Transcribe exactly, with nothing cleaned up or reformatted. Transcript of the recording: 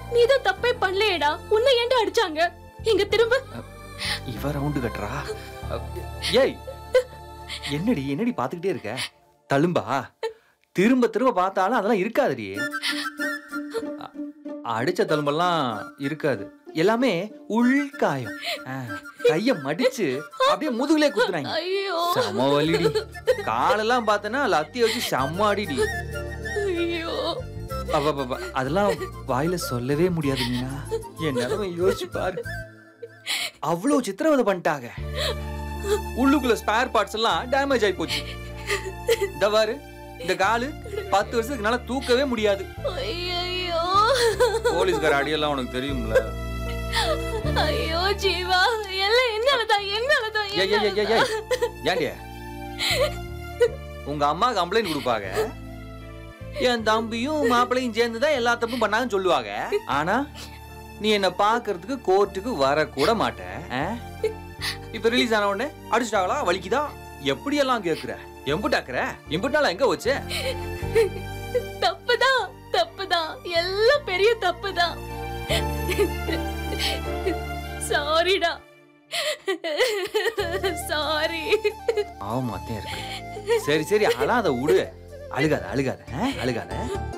நீதான் தப்பே பண்ணலையேடா. உன்னை ஏன்டா அடிச்சாங்க? இங்க திரும்ப. இவ ரவுண்டு கட்டுறா. ஏய் என்னடி என்னடி பாத்துக்கிட்டே இருக்க? தழும்பா? திரும்ப திரும்ப பார்த்தாலும் அதெல்லாம் இருக்காதுடி. அடிச்ச தழும்பெல்லாம் இருக்காது, எல்லாமே உள்காயம். கைய மடிச்சு அப்படியே முதுகுலே குத்துறாங்க. செம வலிடி. காலெல்லாம் பார்த்தனா லத்தி வச்சு செம்ம அடிடி. அதெல்லாம் வாயில சொல்லவே முடியாது மீனா. என் நிலைமை யோசிச்சு பாரு. அவ்வளவு சித்திரவதை பண்ணிட்டாங்க. உள்ளுக்குள்ள ஸ்பேர் பார்ட்ஸ் எல்லாம் டேமேஜ் ஆகி போச்சு. இந்த பாரு, இந்த காலு பத்து வருஷத்துக்கு நல்லா தூக்கவே முடியாது. போலீஸ்கார அடியெல்லாம் உனக்கு தெரியும்ல. ஐயோ ஜீவா, எல்லாம் என்னாலதான் என்னாலதான். ஏண்டியா உங்க அம்மா கம்ப்ளைண்ட் கொடுப்பாங்க, என் தம்பியும் மாப்பிள்ளையும் சேர்ந்துதான் எல்லா தப்பும் பண்ணாங்கன்னு சொல்லுவாங்க. ஆனா நீ என்ன பாக்குறதுக்கு கோர்ட்டுக்கு வரக்கூட மாட்ட. இப்ப ரிலீஸ் ஆன உடனே அடிச்சிட்டாங்களா, வலிக்குதா, எப்படி எல்லாம் கேக்குற? எம்புட்டாக்குற? இம்புட்டால எங்க வச்சு? தப்புதான் தப்புதான், எல்லாம் பெரிய தப்புதான். சாரிடா, சாரி. ஆமாத்தே இருக்கு. சரி சரி, அழாத விடு. அழுகாத அழுகாத அழுகாத.